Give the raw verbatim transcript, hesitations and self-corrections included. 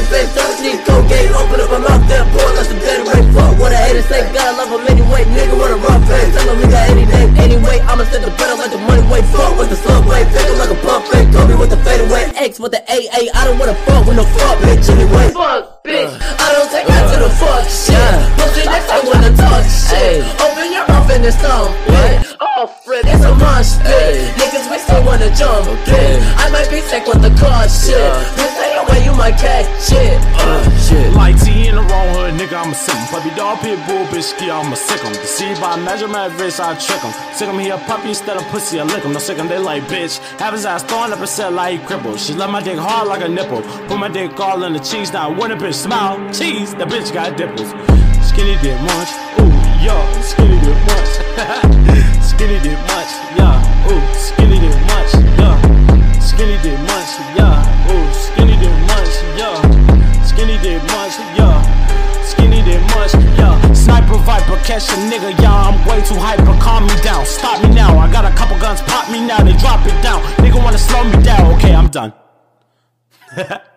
face up, need cocaine, open up my mouth, then pour, let some dead away. Fuck what a hater say, God love him anyway. Nigga want a rough face, tell him we got any name anyway. I'ma set the better like the money way. Fuck with the subway, fake him like a pump fake. Kobe with the fadeaway, X with the A A. I don't wanna fuck with no fuck bitch anyway. Fuck bitch, I don't take that to the fuck shit. Pussy next I wanna talk shit. Open your mouth and it's thumb. Oh friend, it's a mosh pit. Niggas we still wanna jump. I might be sick with the car shit. Bitch, stay away, you might catch shit. Uh, shit. Like T in the wrong hood, nigga, I'm a sick 'em. Puppy dog, pit bull, bitch, ski, I'm a sick 'em. See by measurement wrist, I trick 'em. Sick 'em, he a puppy instead of pussy, I lick 'em. No sick 'em, they like bitch. Have his ass throwing up a set like he crippled. She love my dick hard like a nipple. Put my dick all in the cheese, now when a bitch smile, cheese, the bitch got dimples. Skinny dip munch, ooh, yo, skinny dip munch. Skinny dip munch, yeah, ooh, skinny dip munch, yeah. Skinny dip munch, yeah, ooh, skinny dip munch, yeah. Skinny dip munch, yeah. Skinny dip munch, yeah. Sniper viper, catch a nigga, yeah. I'm way too hyper, calm me down. Stop me now, I got a couple guns, pop me now, they drop it down. Nigga wanna slow me down, okay, I'm done.